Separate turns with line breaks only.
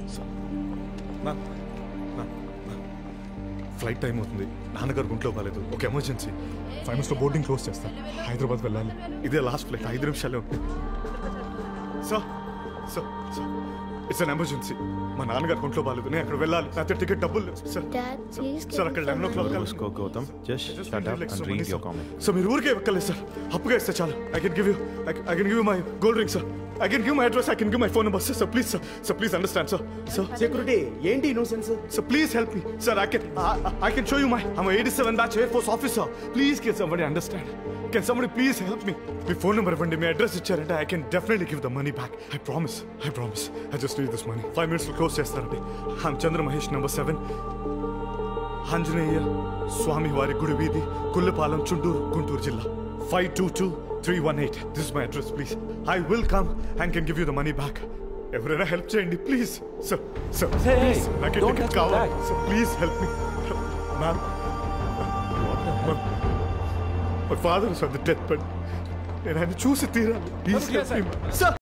Flight time అవుతుంది, నాన్నగారు గుంట్లో కాలేదు, ఒక ఎమర్జెన్సీ.
5 minutes బోర్డింగ్ క్లోజ్ చేస్తాను, హైదరాబాద్ వెళ్ళాలి.
ఇదే లాస్ట్ ఫ్లైట్, 5 నిమిషాలే ఉంటుంది. Sir sir sir it's an emergency. మా నాన్నగారు గుంట్లో బాగాలేదు, నేను అక్కడ వెళ్ళాలి, నాతో టికెట్ డబ్బులు సార్. సార్ అక్కడ 11 o'clock
Gautam just shut up and read your comment.
So మీరు ఊరికే ఎక్కలేదు సార్, అప్పుగా ఇస్తే చాలు. I can give you my gold ring sir. I can give my address, I can give my phone number, sir. Please, sir. Sir, please understand, sir. Sir.
Security, ఏంటి nuisance?
Sir, please help me. Sir, I can show you I'm a 87 batch Air Force officer. Please, can somebody understand? Can somebody please help me? My phone number ఇవ్వండి, మీ address ఇచ్చారంటే I can definitely give the money back. I promise. I just need this money. 5 minutes to close చేస్తారండి. I'm Chandra Mahesh, number 7. Anjaneya స్వామి వారి గుడి వీధి, కుల్లపాలెం, గుంటూరు జిల్లా. 522318. This is my address, please. I will come and can give you the money back. Everyone help cheyandi, please. Sir, please. I can take it kaval. Sir, please help me. Ma'am. My father is on the deathbed. And I choose it. Please help me. Sir.